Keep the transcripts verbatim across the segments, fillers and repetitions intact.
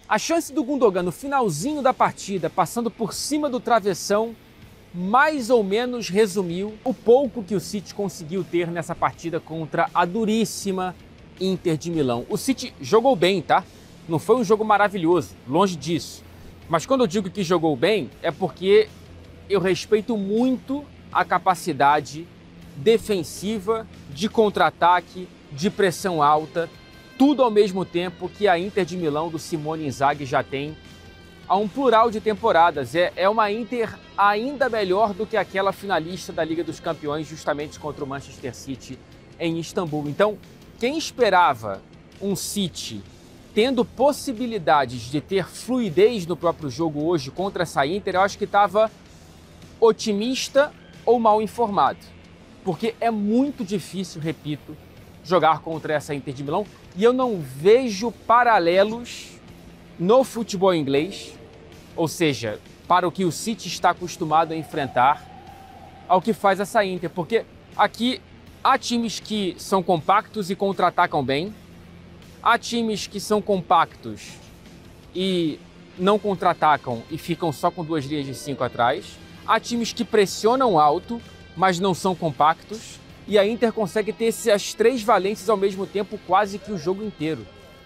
A chance do Gundogan no finalzinho da partida, passando por cima do travessão, mais ou menos resumiu o pouco que o City conseguiu ter nessa partida contra a duríssima Inter de Milão. O City jogou bem, tá? Não foi um jogo maravilhoso, longe disso. Mas quando eu digo que jogou bem, é porque eu respeito muito a capacidade defensiva, de contra-ataque, de pressão alta, tudo ao mesmo tempo que a Inter de Milão do Simone Inzaghi já tem há um plural de temporadas. É, é uma Inter ainda melhor do que aquela finalista da Liga dos Campeões, justamente contra o Manchester City em Istambul. Então, quem esperava um City tendo possibilidades de ter fluidez no próprio jogo hoje contra essa Inter, eu acho que estava otimista ou mal informado. Porque é muito difícil, repito, jogar contra essa Inter de Milão. E eu não vejo paralelos no futebol inglês, ou seja, para o que o City está acostumado a enfrentar, ao que faz essa Inter. Porque aqui há times que são compactos e contra-atacam bem, há times que são compactos e não contra-atacam e ficam só com duas linhas de cinco atrás, há times que pressionam alto, mas não são compactos, e a Inter consegue ter essas três valências ao mesmo tempo quase que o jogo inteiro.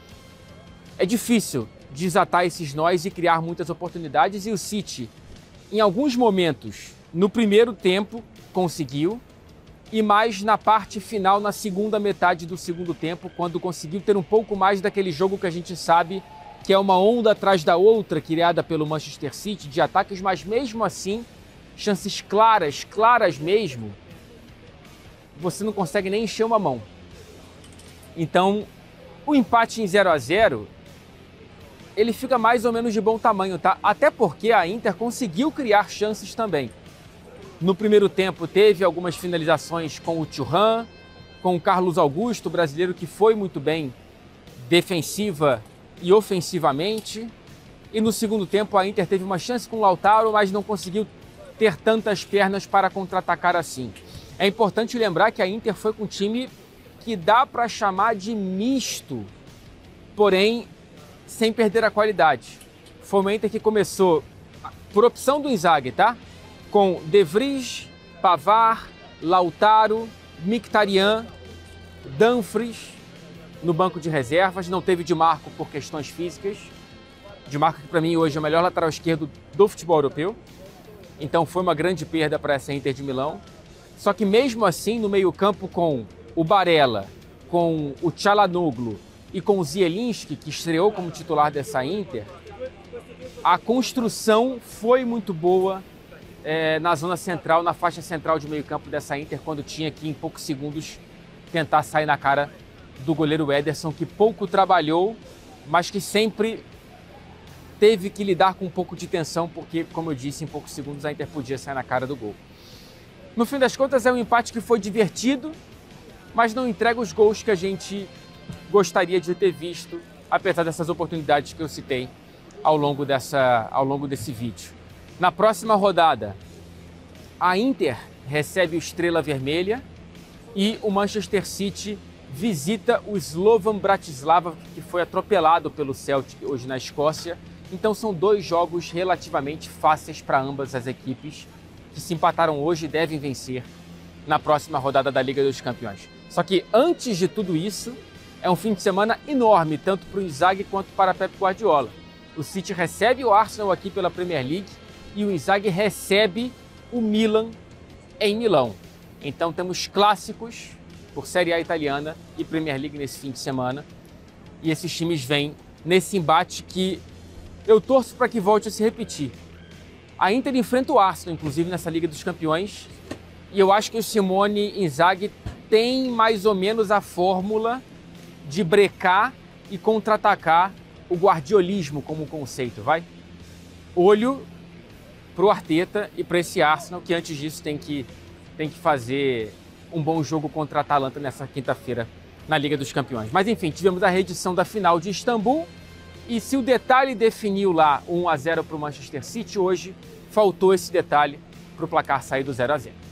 É difícil desatar esses nós e criar muitas oportunidades, e o City, em alguns momentos, no primeiro tempo, conseguiu, e mais na parte final, na segunda metade do segundo tempo, quando conseguiu ter um pouco mais daquele jogo que a gente sabe que é uma onda atrás da outra, criada pelo Manchester City, de ataques, mas mesmo assim, chances claras, claras mesmo, você não consegue nem encher uma mão. Então, o empate em zero a zero, ele fica mais ou menos de bom tamanho, tá? Até porque a Inter conseguiu criar chances também. No primeiro tempo teve algumas finalizações com o Thuram, com o Carlos Augusto, brasileiro que foi muito bem defensiva e ofensivamente. E no segundo tempo a Inter teve uma chance com o Lautaro, mas não conseguiu ter tantas pernas para contra-atacar assim. É importante lembrar que a Inter foi com um time que dá para chamar de misto, porém sem perder a qualidade. Foi uma Inter que começou por opção do Inzaghi, tá? Com De Vries, Pavard, Lautaro, Mkhitaryan, Dumfries no banco de reservas. Não teve Di Marco por questões físicas. Di Marco, que para mim hoje é o melhor lateral esquerdo do futebol europeu. Então foi uma grande perda para essa Inter de Milão. Só que mesmo assim, no meio-campo, com o Barella, com o Çalhanoğlu e com o Zielinski, que estreou como titular dessa Inter, a construção foi muito boa é, na zona central, na faixa central de meio-campo dessa Inter, quando tinha que, em poucos segundos, tentar sair na cara do goleiro Ederson, que pouco trabalhou, mas que sempre teve que lidar com um pouco de tensão, porque, como eu disse, em poucos segundos a Inter podia sair na cara do gol. No fim das contas, é um empate que foi divertido, mas não entrega os gols que a gente gostaria de ter visto, apesar dessas oportunidades que eu citei ao longo, dessa, ao longo desse vídeo. Na próxima rodada, a Inter recebe o Estrela Vermelha e o Manchester City visita o Slovan Bratislava, que foi atropelado pelo Celtic hoje na Escócia. Então são dois jogos relativamente fáceis para ambas as equipes, que se empataram hoje e devem vencer na próxima rodada da Liga dos Campeões. Só que antes de tudo isso, é um fim de semana enorme, tanto para o Inzaghi quanto para Pep Guardiola. O City recebe o Arsenal aqui pela Premier League e o Inzaghi recebe o Milan em Milão. Então temos clássicos por Série A italiana e Premier League nesse fim de semana. E esses times vêm nesse embate que eu torço para que volte a se repetir. A Inter enfrenta o Arsenal, inclusive, nessa Liga dos Campeões. E eu acho que o Simone Inzaghi tem mais ou menos a fórmula de brecar e contra-atacar o guardiolismo como conceito, vai? Olho para o Arteta e para esse Arsenal, que antes disso tem que, tem que fazer um bom jogo contra a Atalanta nessa quinta-feira na Liga dos Campeões. Mas enfim, tivemos a reedição da final de Istambul. E se o detalhe definiu lá um a zero para o Manchester City, hoje faltou esse detalhe para o placar sair do zero a zero.